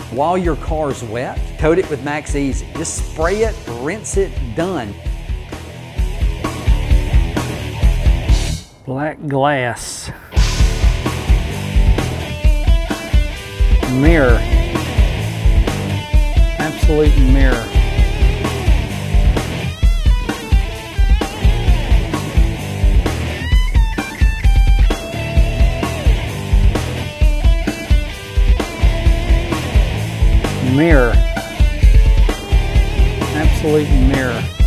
While your car's wet, coat it with MAXEasy. Just spray it, rinse it, done. Black glass. Mirror. Absolute mirror. Mirror. Absolute mirror.